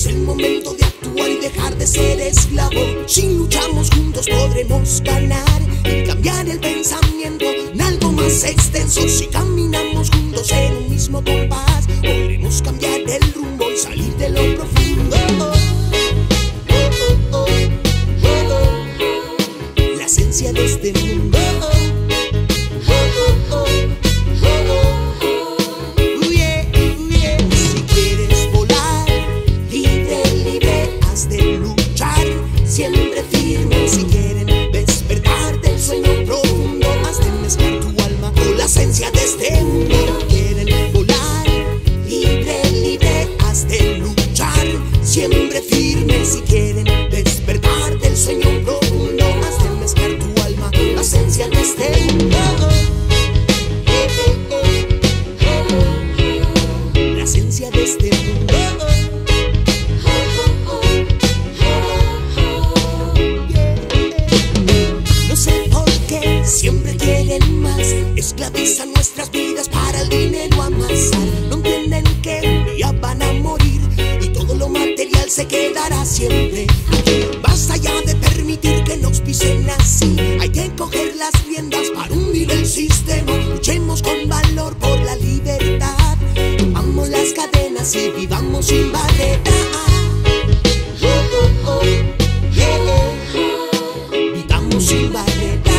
Es el momento de actuar y dejar de ser esclavo. Si luchamos juntos podremos ganar y cambiar el pensamiento en algo más extenso. Si caminamos juntos en un mismo compás, podremos cambiar el rumbo y salir de lo profundo. La esencia de este mundo. Si quieres volar, libre, libre, has de luchar, siempre firme. Si quieren despertar del sueño profundo, has de mezclar tu alma con la esencia de este mundo. Quieren volar, libre, libre, has de luchar, siempre firme. Si quieren despertar del sueño profundo, has de mezclar tu alma con la esencia de este mundo. La esencia de este mundo. No sé por qué siempre quieren más, esclavizan nuestras vidas para el dinero amasar. No entienden que un día van a morir y todo lo material se quedará siempre. Basta ya de permitir que nos pisen así. Hay que coger las riendas para hundir el sistema. Luchemos con valor por la libertad. Rompamos las cadenas y vivamos sin barreras. Vivamos sin barreras.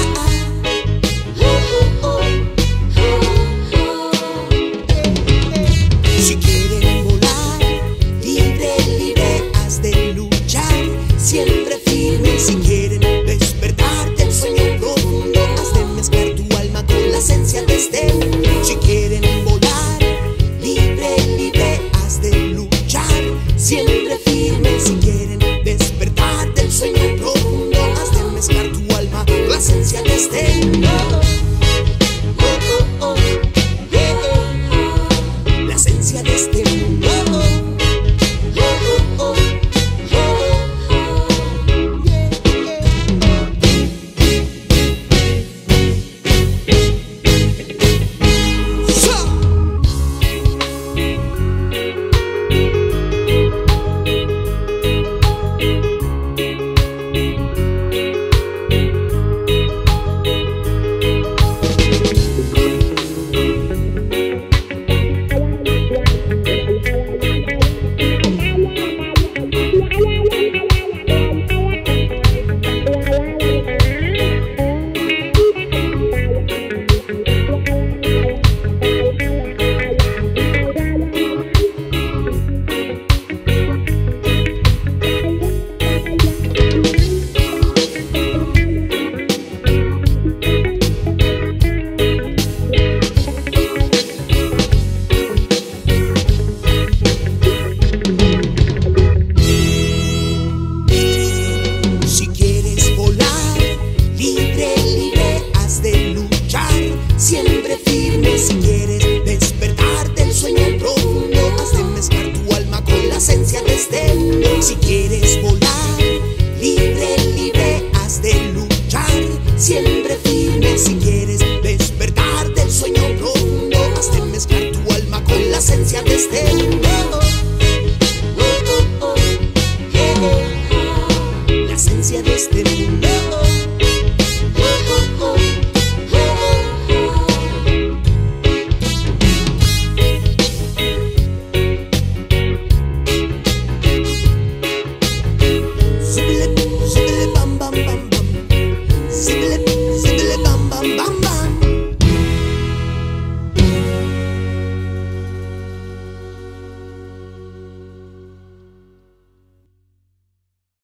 Si quieren volar, libre, libre, has de luchar, siempre firme.